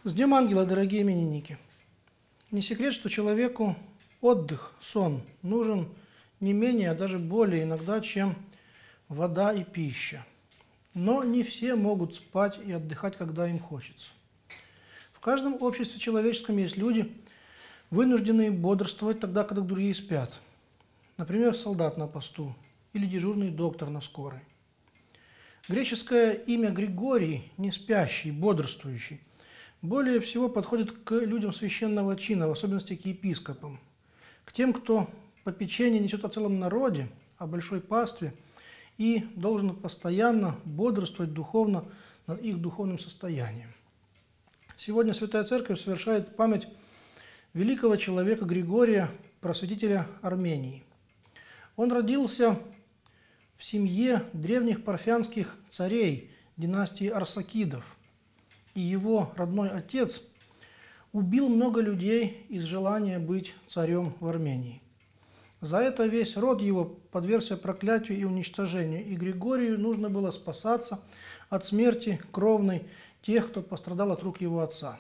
С Днем Ангела, дорогие именинники! Не секрет, что человеку отдых, сон нужен не менее, а даже более иногда, чем вода и пища. Но не все могут спать и отдыхать, когда им хочется. В каждом обществе человеческом есть люди, вынужденные бодрствовать тогда, когда другие спят. Например, солдат на посту или дежурный доктор на скорой. Греческое имя Григорий, не спящий, бодрствующий, более всего подходит к людям священного чина, в особенности к епископам, к тем, кто попечение несет о целом народе, о большой пастве и должен постоянно бодрствовать духовно над их духовным состоянием. Сегодня Святая Церковь совершает память великого человека Григория, просветителя Армении. Он родился в семье древних парфянских царей династии Арсакидов, и его родной отец убил много людей из желания быть царем в Армении. За это весь род его подвергся проклятию и уничтожению, и Григорию нужно было спасаться от смерти кровной тех, кто пострадал от рук его отца.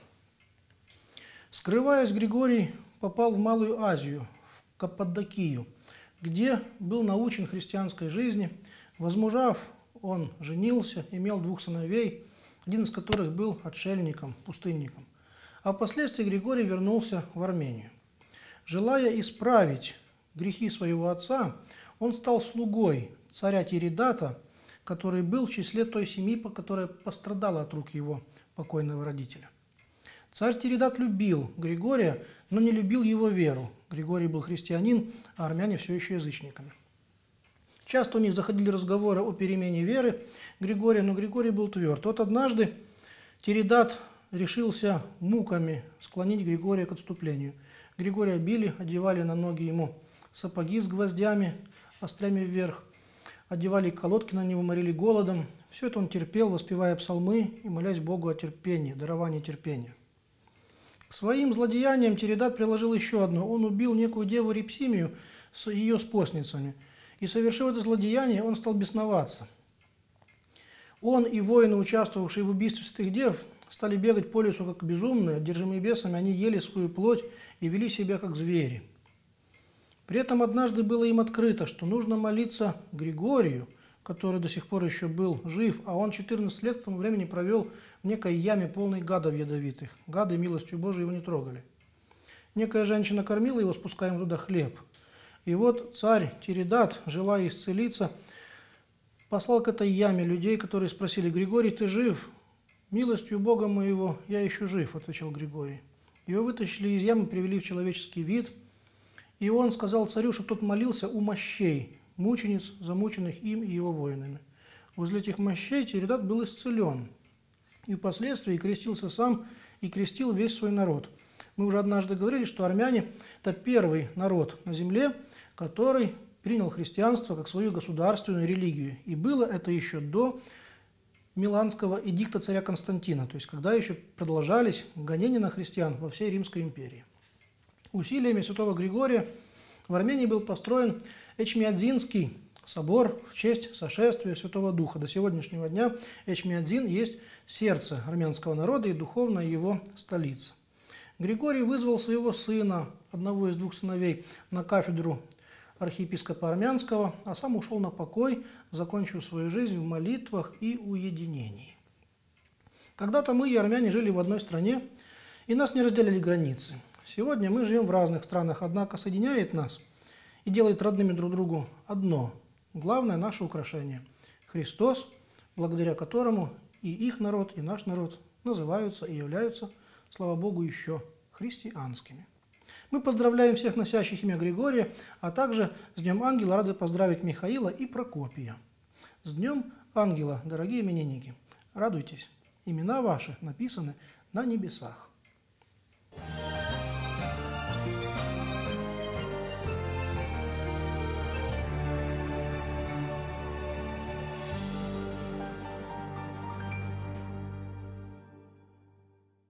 Скрываясь, Григорий попал в Малую Азию, в Каппадокию, где был научен христианской жизни. Возмужав, он женился, имел 2 сыновей, один из которых был отшельником, пустынником. А впоследствии Григорий вернулся в Армению. Желая исправить грехи своего отца, он стал слугой царя Тиридата, который был в числе той семьи, которая пострадала от рук его покойного родителя. Царь Тиридат любил Григория, но не любил его веру. Григорий был христианин, а армяне все еще язычниками. Часто у них заходили разговоры о перемене веры Григория, но Григорий был тверд. Вот однажды Тиридат решился муками склонить Григория к отступлению. Григория били, одевали на ноги ему сапоги с гвоздями, острями вверх, одевали колодки на него, морили голодом. Все это он терпел, воспевая псалмы и молясь Богу о терпении, даровании терпения. К своим злодеяниям Тиридат приложил еще одно. Он убил некую деву Репсимию с ее спостницами. И, совершив это злодеяние, он стал бесноваться. Он и воины, участвовавшие в убийстве святых дев, стали бегать по лесу как безумные, одержимые бесами, они ели свою плоть и вели себя как звери. При этом однажды было им открыто, что нужно молиться Григорию, который до сих пор еще был жив, а он 14 лет к тому времени провел в некой яме, полной гадов ядовитых. Гады милостью Божией его не трогали. Некая женщина кормила его, спуская ему туда хлеб. И вот царь Тиридат, желая исцелиться, послал к этой яме людей, которые спросили: «Григорий, ты жив?» «Милостью Бога моего я еще жив», — отвечал Григорий. Его вытащили из ямы, привели в человеческий вид, и он сказал царю, чтобы тот молился у мощей, мучениц, замученных им и его воинами. Возле этих мощей Тиридат был исцелен, и впоследствии крестился сам и крестил весь свой народ. Мы уже однажды говорили, что армяне – это первый народ на земле, который принял христианство как свою государственную религию. И было это еще до Миланского эдикта царя Константина, то есть когда еще продолжались гонения на христиан во всей Римской империи. Усилиями святого Григория в Армении был построен Эчмиадзинский собор в честь сошествия Святого Духа. До сегодняшнего дня Эчмиадзин есть сердце армянского народа и духовно его столица. Григорий вызвал своего сына, одного из 2 сыновей, на кафедру архиепископа Армянского, а сам ушел на покой, закончив свою жизнь в молитвах и уединении. Когда-то мы и армяне жили в одной стране, и нас не разделяли границы. Сегодня мы живем в разных странах, однако соединяет нас и делает родными друг другу одно, главное наше украшение – Христос, благодаря которому и их народ, и наш народ называются и являются, слава Богу, еще христианскими. Мы поздравляем всех носящих имя Григория, а также с Днем Ангела рады поздравить Михаила и Прокопия. С Днем Ангела, дорогие именинники! Радуйтесь, имена ваши написаны на небесах.